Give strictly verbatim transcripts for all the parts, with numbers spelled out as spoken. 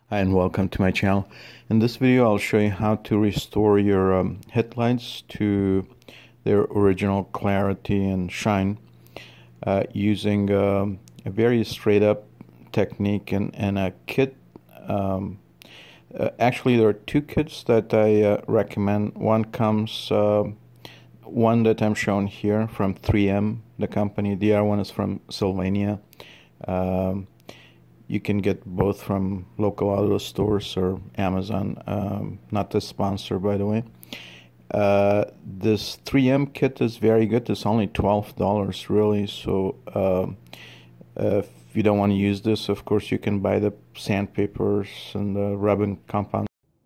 Hi and welcome to my channel. In this video I'll show you how to restore your um, headlights to their original clarity and shine uh, using um, a very straight up technique and, and a kit. Um, uh, actually there are two kits that I uh, recommend. One comes, uh, one that I'm showing here from three M, the company. The other one is from Sylvania. Um, You can get both from local auto stores or Amazon. Um, not the sponsor, by the way. Uh, this three M kit is very good. It's only twelve dollars, really. So uh, if you don't want to use this, of course, you can buy the sandpapers and the rubbing compound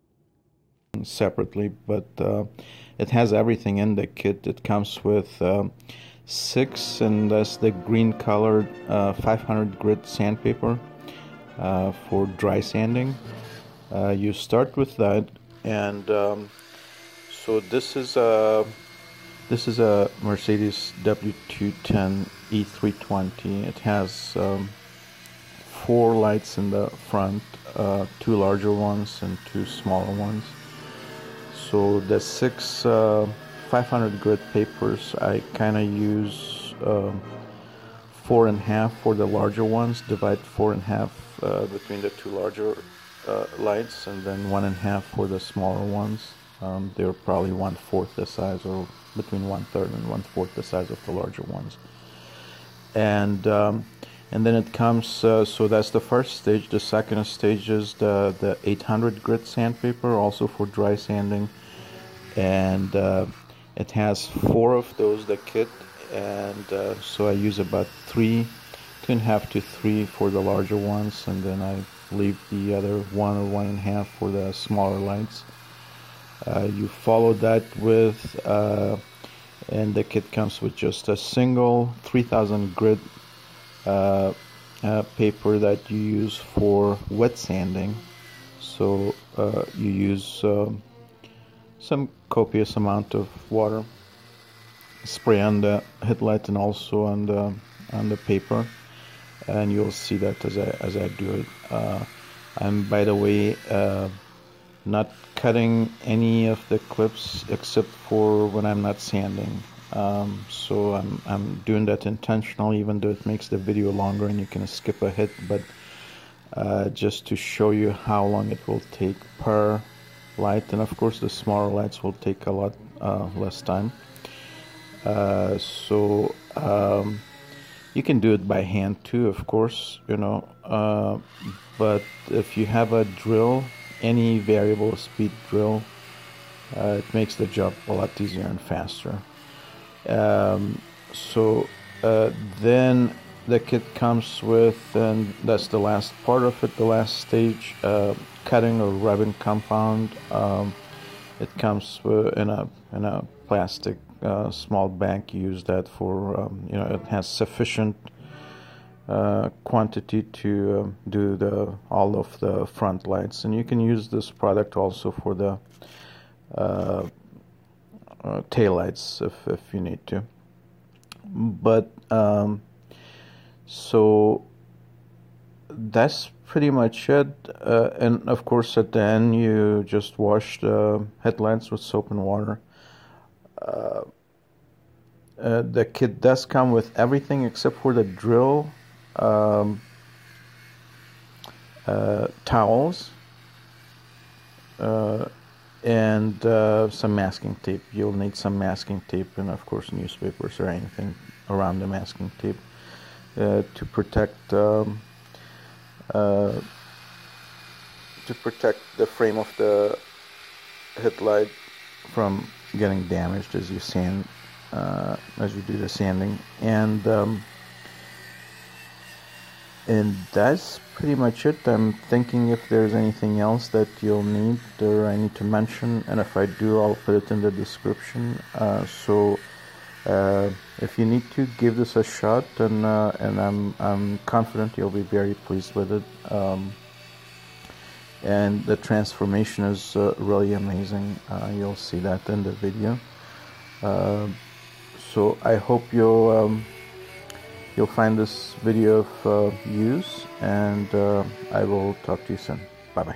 separately. But uh, it has everything in the kit. It comes with uh, six, and that's the green colored uh, five hundred grit sandpaper. Uh, for dry sanding. Uh, you start with that, and um, so this is a this is a Mercedes W two ten E three twenty. It has um, four lights in the front, uh, two larger ones and two smaller ones. So the six uh, five hundred grit papers, I kind of use uh, four and a half for the larger ones. Divide four and a half Uh, between the two larger uh, lights, and then one and a half for the smaller ones. Um, they're probably one fourth the size, or between one third and one fourth the size of the larger ones. And um, and then it comes. Uh, so that's the first stage. The second stage is the the eight hundred grit sandpaper, also for dry sanding, and uh, it has four of those. The kit, and uh, so I use about three. Two and a half to three for the larger ones, and then I leave the other one or one and a half for the smaller lights. Uh, you follow that with, uh, and the kit comes with just a single three thousand grit uh, uh, paper that you use for wet sanding. So uh, you use uh, some copious amount of water, spray on the headlight and also on the on the paper. And you'll see that as I as I do it. Uh, I'm, by the way, uh, not cutting any of the clips except for when I'm not sanding. Um, so I'm I'm doing that intentionally, even though it makes the video longer and you can skip ahead. But uh, just to show you how long it will take per light, and of course the smaller lights will take a lot uh, less time. Uh, so. Um, You can do it by hand too, of course, you know, uh, but if you have a drill, any variable speed drill, uh, it makes the job a lot easier and faster. Um, so uh, then the kit comes with, and that's the last part of it, the last stage, uh, cutting or rubbing compound. Um, it comes in a in a plastic Uh, small bag. You use that for, um, you know, it has sufficient uh, quantity to um, do the all of the front lights, and you can use this product also for the uh, uh, tail lights if, if you need to. But um, so that's pretty much it, uh, and of course at the end you just wash the headlights with soap and water. Uh, uh, the kit does come with everything except for the drill, um, uh, towels, uh, and uh, some masking tape. You'll need some masking tape, and of course newspapers or anything around the masking tape uh, to protect um, uh, to protect the frame of the headlight from getting damaged as you sand, uh, as you do the sanding, and um, and that's pretty much it. I'm thinking if there's anything else that you'll need or I need to mention, and if I do, I'll put it in the description. Uh, so uh, if you need to, give this a shot, and uh, and I'm I'm confident you'll be very pleased with it. Um, and the transformation is uh, really amazing. Uh, you'll see that in the video. Uh, so I hope you'll um, you'll find this video of uh, use, and uh, I will talk to you soon. Bye-bye.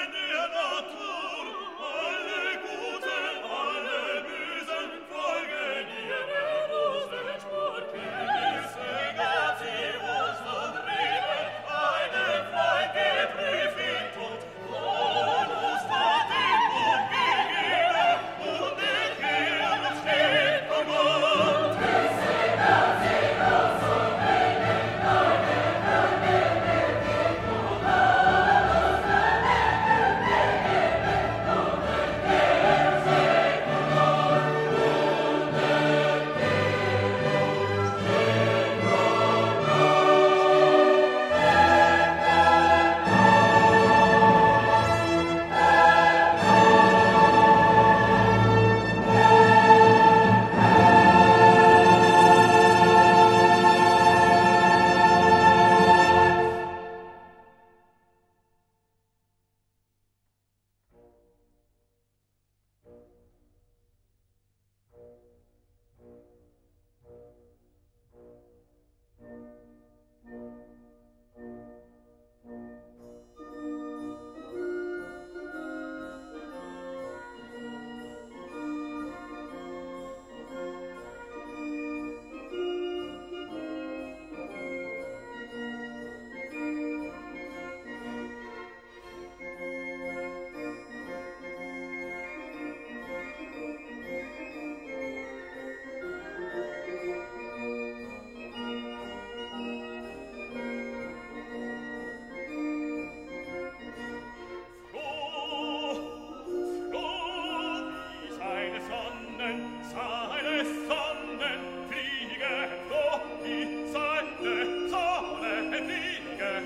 Alle guten, alle bösen Folgen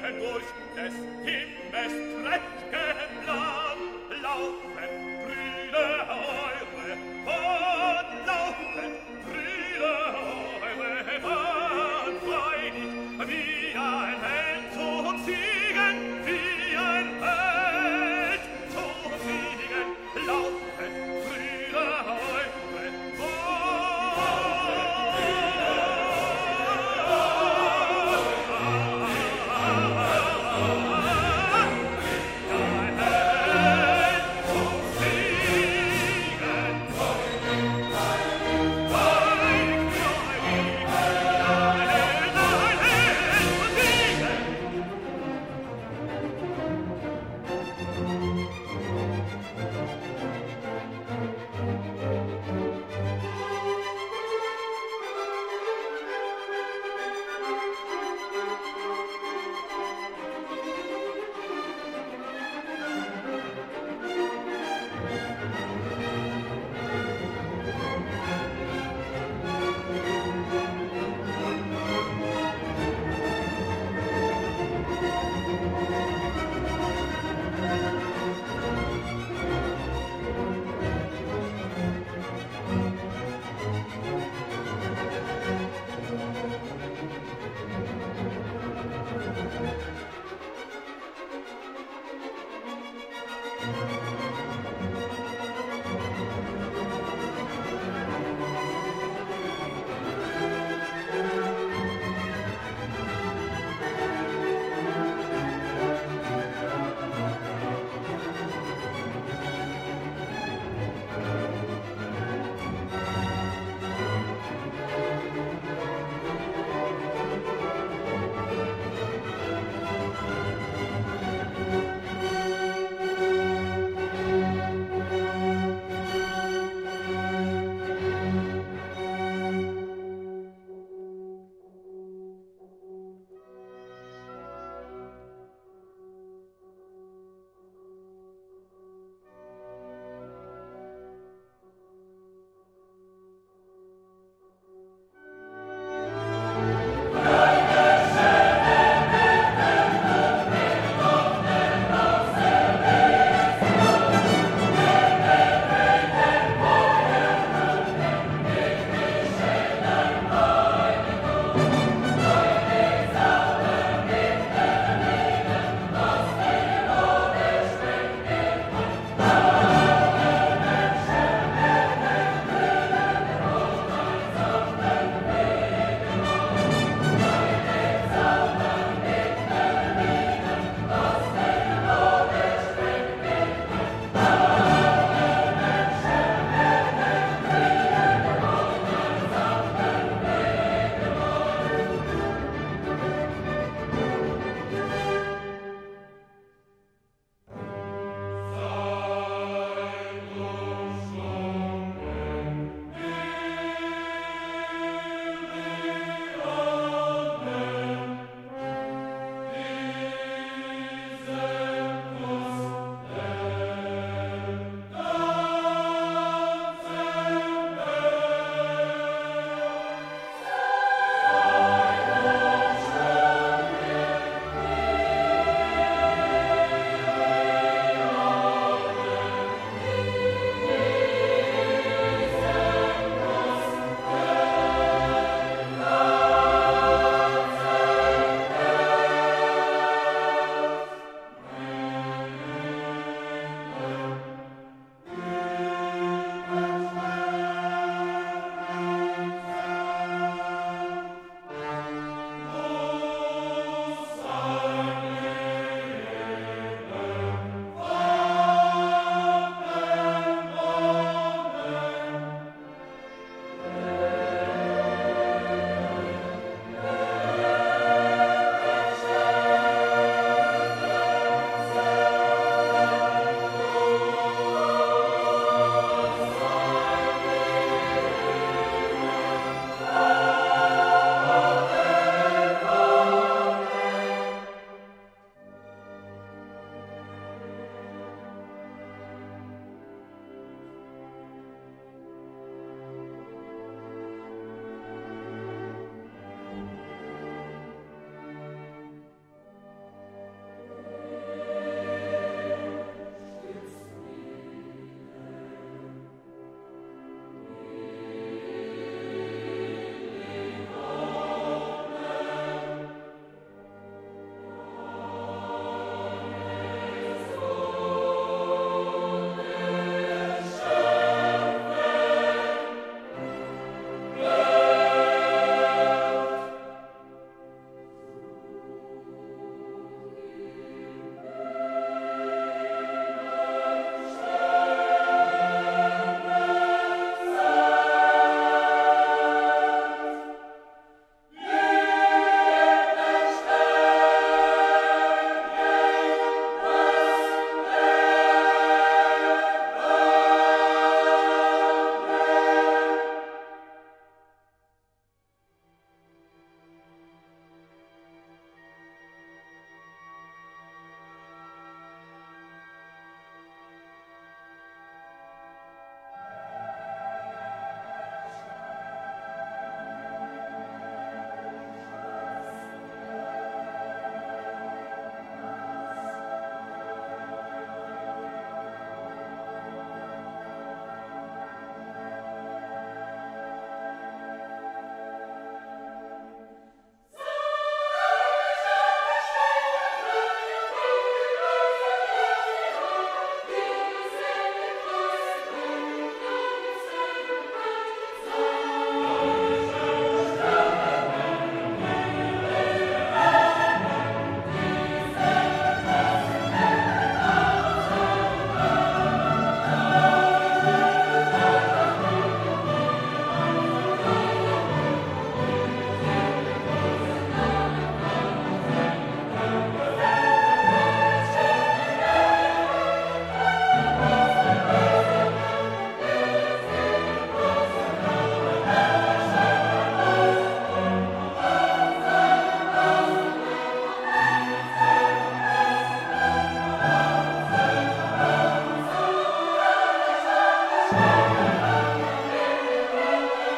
Thank you.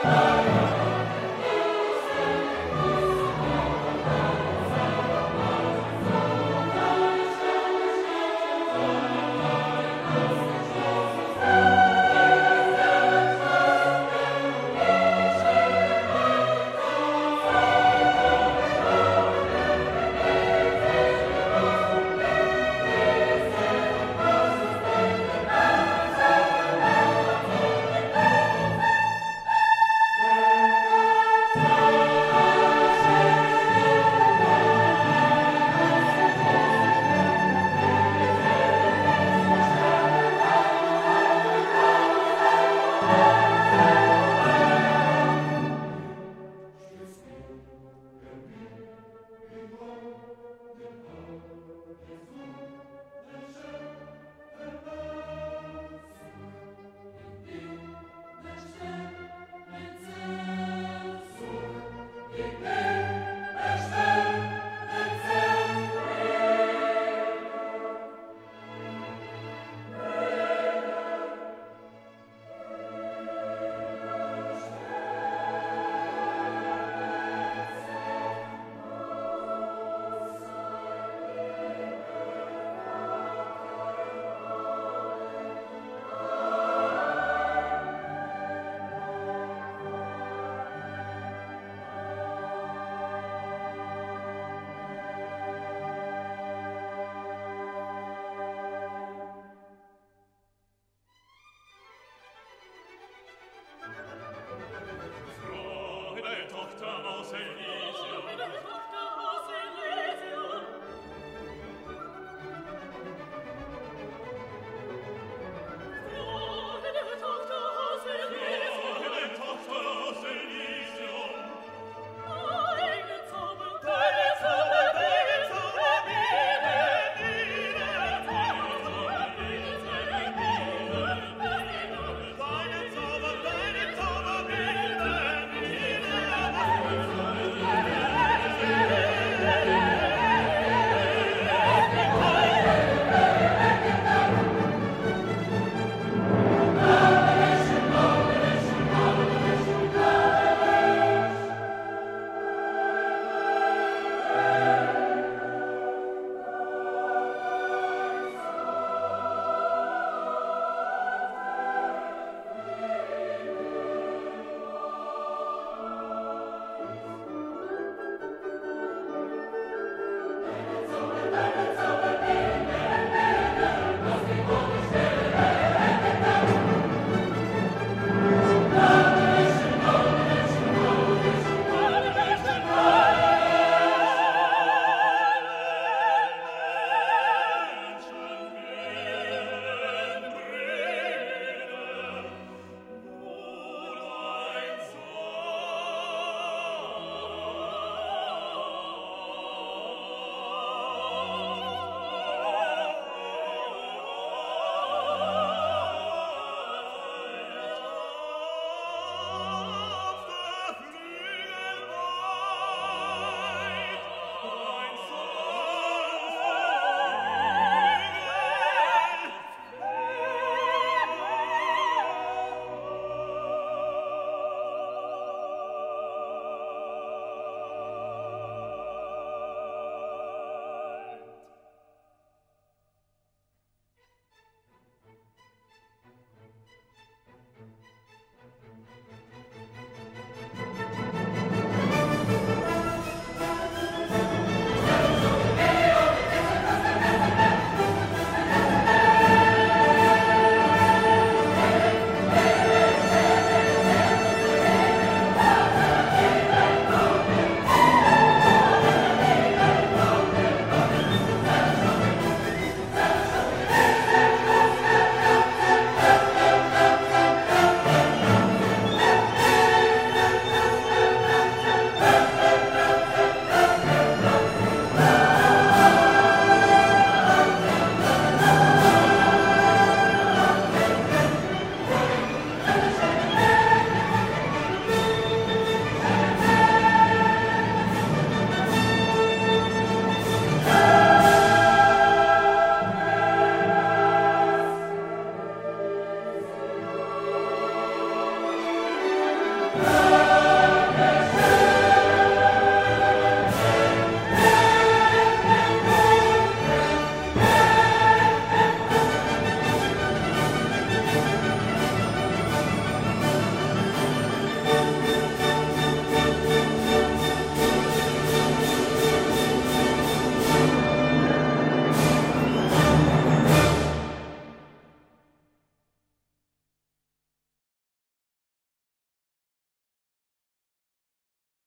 Tochter aus Elisa